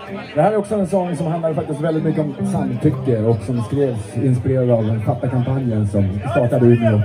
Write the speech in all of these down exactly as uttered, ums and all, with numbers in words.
Det här är också en sång som handlar faktiskt väldigt mycket om samtycke och som skrevs inspirerad av den Fatta-kampanjen som startade i Umeå.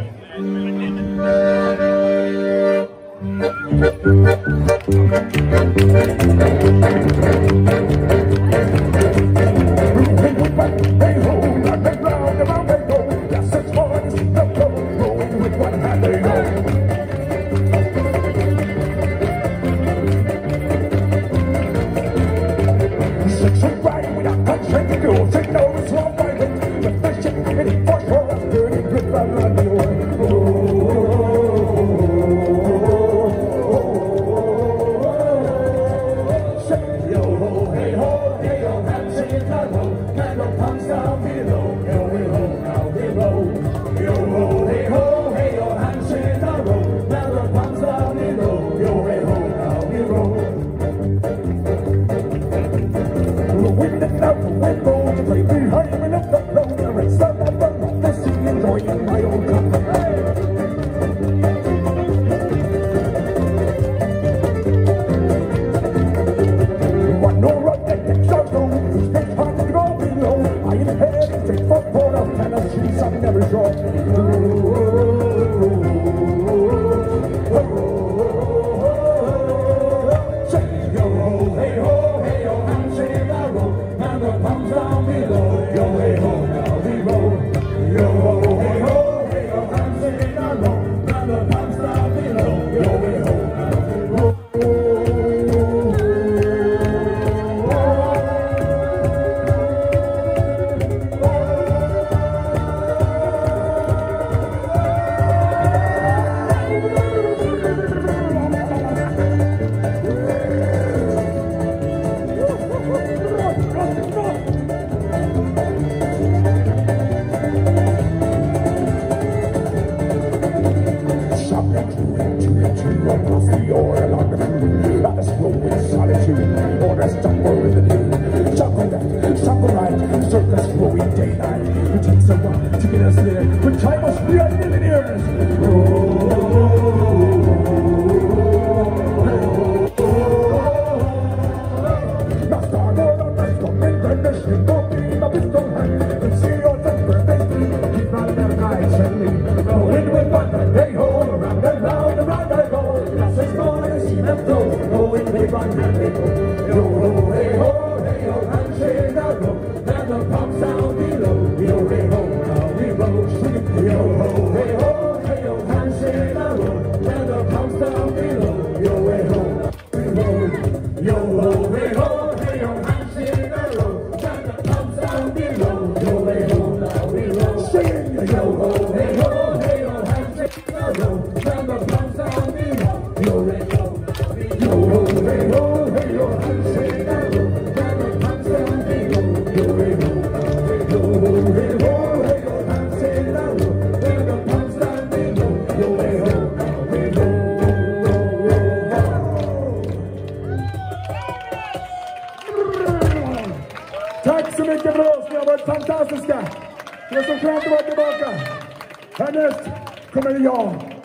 Tack så mycket för oss, ni har varit fantastiska. Det är så skönt att vara tillbaka. Härnäst kommer jag.